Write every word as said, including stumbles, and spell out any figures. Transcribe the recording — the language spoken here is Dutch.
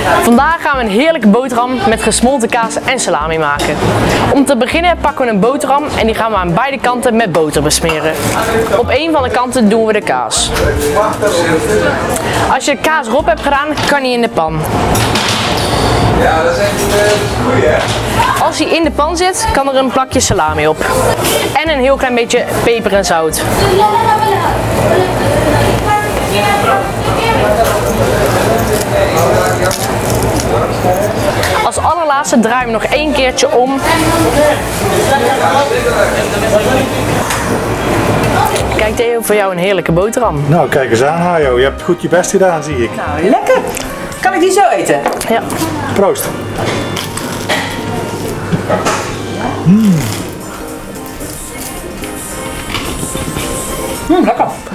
Vandaag gaan we een heerlijke boterham met gesmolten kaas en salami maken. Om te beginnen pakken we een boterham en die gaan we aan beide kanten met boter besmeren. Op een van de kanten doen we de kaas. Als je de kaas erop hebt gedaan, kan hij in de pan. Ja, dat is echt een goeie, hè? Als hij in de pan zit, kan er een plakje salami op. En een heel klein beetje peper en zout. Als allerlaatste draaien we nog één keertje om. Kijk Theo, voor jou een heerlijke boterham. Nou, kijk eens aan Hajo, je hebt goed je best gedaan, zie ik. Nou, lekker. Kan ik die zo eten? Ja. Proost. Mm. Mm, lekker.